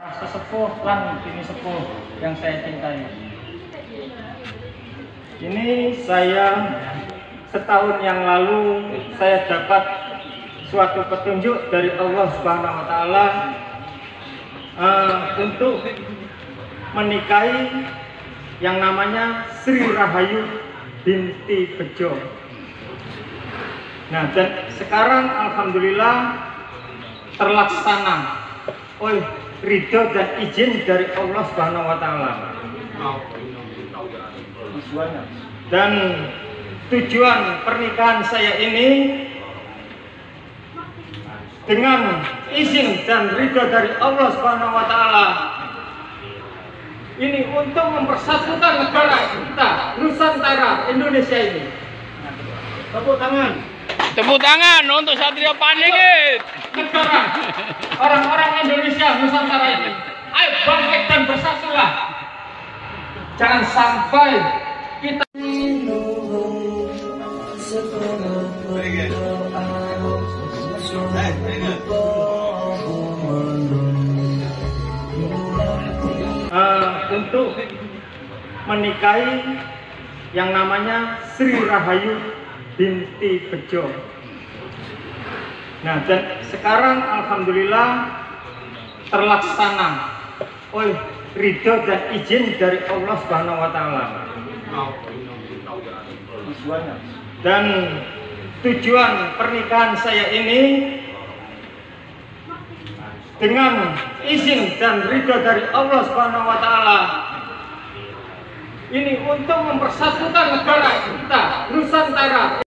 Sesepuh lan bini sepuh yang saya cintai. Ini saya setahun yang lalu saya dapat suatu petunjuk dari Allah Subhanahu wa taala untuk menikahi yang namanya Sri Rahayu binti Bejo. Nah, dan sekarang alhamdulillah terlaksana oleh ridho dan izin dari Allah Subhanahu wa taala. Dan tujuan pernikahan saya ini dengan izin dan ridho dari Allah Subhanahu wa taala ini untuk mempersatukan negara kita, Nusantara Indonesia ini. Tepuk tangan. Tepuk tangan untuk Satria Paningit. Negara, orang-orang Indonesia Nusantara ini, ayo bangkit dan bersatulah. Jangan sampai kita untuk menikahi yang namanya Sri Rahayu binti Bejo. Nah, dan sekarang alhamdulillah terlaksana oleh ridho dan izin dari Allah Subhanahu wa taala. Dan tujuan pernikahan saya ini dengan izin dan ridho dari Allah Subhanahu wa taala ini untuk mempersatukan negara kita, Nusantara.